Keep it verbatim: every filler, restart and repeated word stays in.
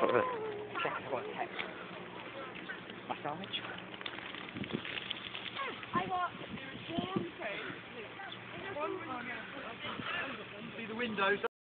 Check if I've got a text. Massage. I got See the windows.